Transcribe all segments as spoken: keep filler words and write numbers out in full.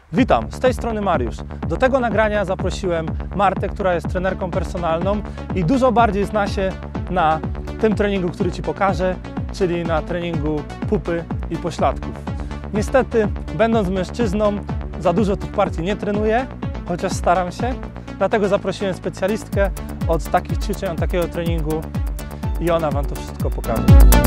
Witam, z tej strony Mariusz. Do tego nagrania zaprosiłem Martę, która jest trenerką personalną i dużo bardziej zna się na tym treningu, który Ci pokażę, czyli na treningu pupy i pośladków. Niestety, będąc mężczyzną, za dużo tych partii nie trenuję, chociaż staram się, dlatego zaprosiłem specjalistkę od takich ćwiczeń, od takiego treningu i ona Wam to wszystko pokaże.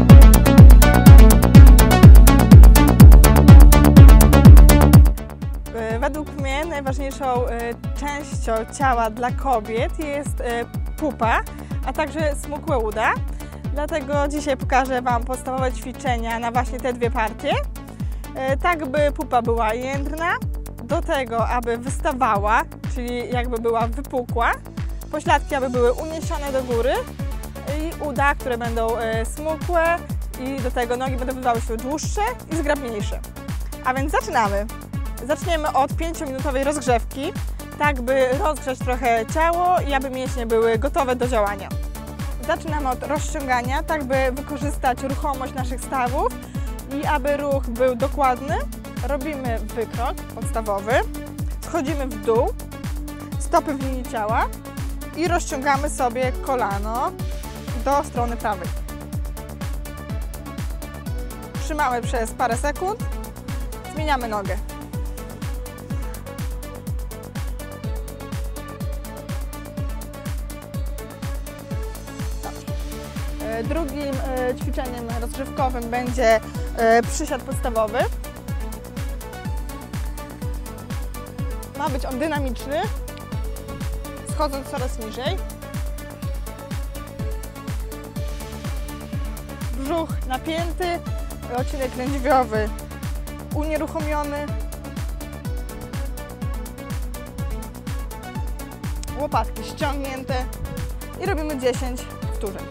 Według mnie najważniejszą częścią ciała dla kobiet jest pupa, a także smukłe uda. Dlatego dzisiaj pokażę Wam podstawowe ćwiczenia na właśnie te dwie partie. Tak, by pupa była jędrna, do tego, aby wystawała, czyli jakby była wypukła, pośladki, aby były uniesione do góry i uda, które będą smukłe i do tego nogi będą wydawały się dłuższe i zgrabniejsze. A więc zaczynamy. Zaczniemy od pięciominutowej rozgrzewki, tak by rozgrzać trochę ciało i aby mięśnie były gotowe do działania. Zaczynamy od rozciągania, tak by wykorzystać ruchomość naszych stawów i aby ruch był dokładny. Robimy wykrok podstawowy, schodzimy w dół, stopy w linii ciała i rozciągamy sobie kolano do strony prawej. Trzymamy przez parę sekund, zmieniamy nogę. Drugim ćwiczeniem rozgrzewkowym będzie przysiad podstawowy. Ma być on dynamiczny, schodząc coraz niżej. Brzuch napięty, odcinek lędźwiowy unieruchomiony. Łopatki ściągnięte i robimy dziesięć powtórzeń.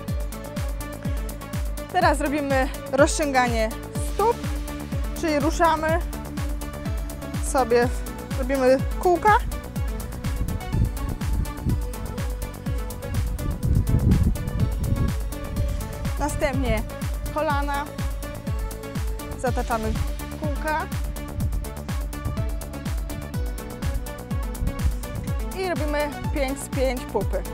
Teraz robimy rozciąganie stóp, czyli ruszamy sobie, robimy kółka. Następnie kolana, zataczamy kółka i robimy pięć z pięć pupy.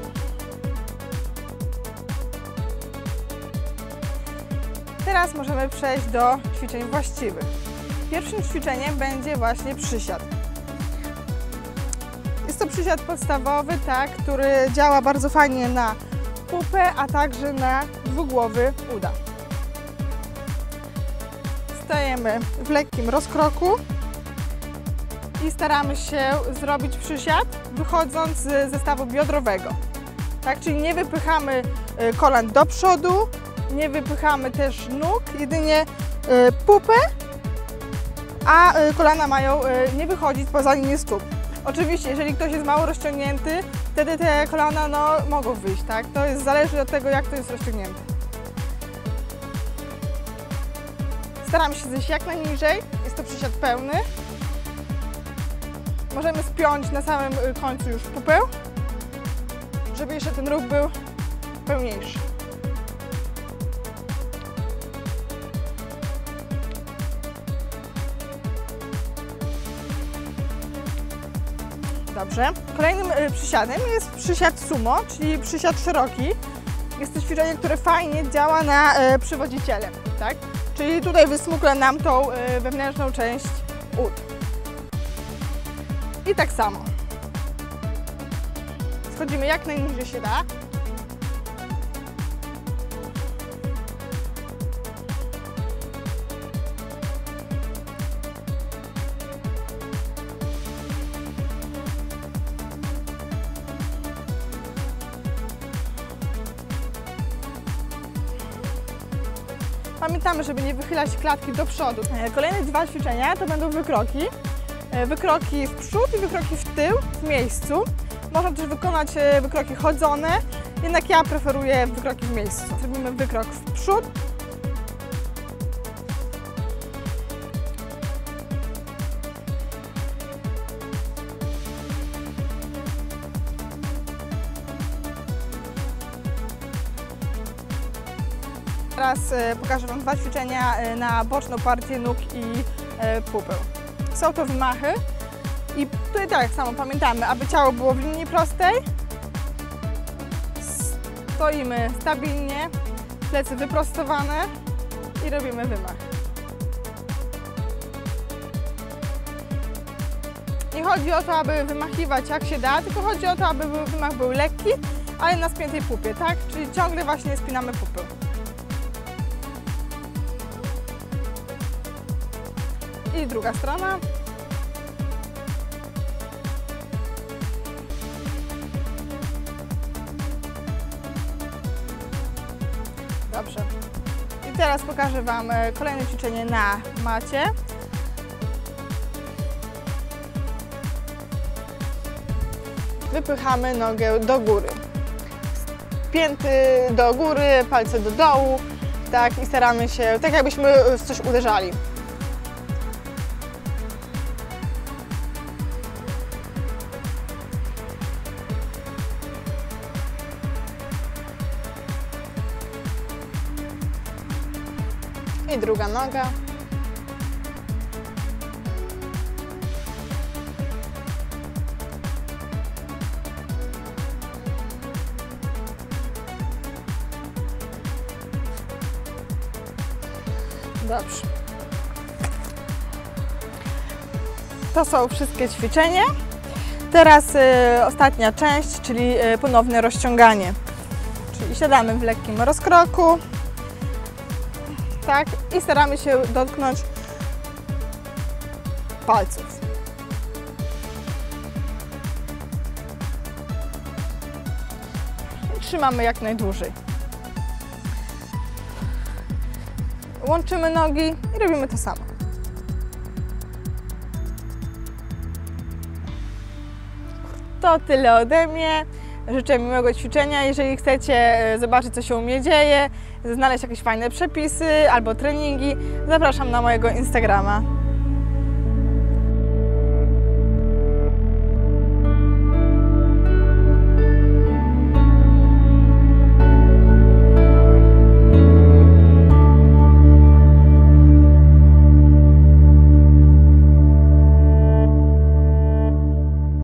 Teraz możemy przejść do ćwiczeń właściwych. Pierwszym ćwiczeniem będzie właśnie przysiad. Jest to przysiad podstawowy, tak, który działa bardzo fajnie na pupę, a także na dwugłowy uda. Stajemy w lekkim rozkroku i staramy się zrobić przysiad wychodząc z zestawu biodrowego. Tak, czyli nie wypychamy kolan do przodu, nie wypychamy też nóg, jedynie pupę, a kolana mają nie wychodzić poza linię stóp. Oczywiście, jeżeli ktoś jest mało rozciągnięty, wtedy te kolana no, mogą wyjść, tak? To jest, zależy od tego, jak to jest rozciągnięte. Staramy się zejść jak najniżej, jest to przysiad pełny. Możemy spiąć na samym końcu już pupę, żeby jeszcze ten ruch był pełniejszy. Dobrze. Kolejnym przysiadem jest przysiad sumo, czyli przysiad szeroki. Jest to ćwiczenie, które fajnie działa na przywodziciele, tak? Czyli tutaj wysmukla nam tą wewnętrzną część ud. I tak samo. Schodzimy jak najniżej się da. Pamiętamy, żeby nie wychylać klatki do przodu. Kolejne dwa ćwiczenia to będą wykroki. Wykroki w przód i wykroki w tył w miejscu. Można też wykonać wykroki chodzone, jednak ja preferuję wykroki w miejscu. Zrobimy wykrok w przód. Teraz pokażę Wam dwa ćwiczenia na boczną partię nóg i pupę. Są to wymachy i tutaj tak samo pamiętamy, aby ciało było w linii prostej. Stoimy stabilnie, plecy wyprostowane i robimy wymach. Nie chodzi o to, aby wymachiwać jak się da, tylko chodzi o to, aby wymach był lekki, ale na spiętej pupie, tak? Czyli ciągle właśnie spinamy pupę. I druga strona. Dobrze. I teraz pokażę Wam kolejne ćwiczenie na macie. Wypychamy nogę do góry. Pięty do góry, palce do dołu. Tak, i staramy się, tak jakbyśmy w coś uderzali. I druga noga. Dobrze. To są wszystkie ćwiczenia. Teraz y, ostatnia część, czyli y, ponowne rozciąganie. Czyli siadamy w lekkim rozkroku. Tak, i staramy się dotknąć palców. I trzymamy jak najdłużej. Łączymy nogi i robimy to samo. To tyle ode mnie. Życzę miłego ćwiczenia. Jeżeli chcecie zobaczyć, co się u mnie dzieje, znaleźć jakieś fajne przepisy albo treningi, zapraszam na mojego Instagrama.